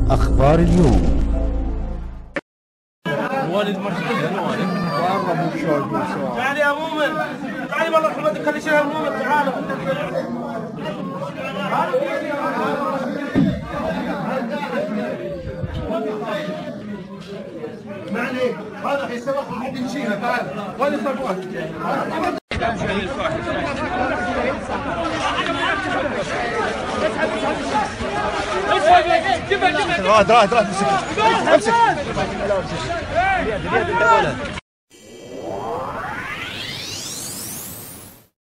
أخبار اليوم. والد مرشد تعال يا مؤمن، تعال والله محمد خلي شيء يا مؤمن، تعال معني هذا حيسبق حد يشيله. تعال وين الصبوات؟ راح امسك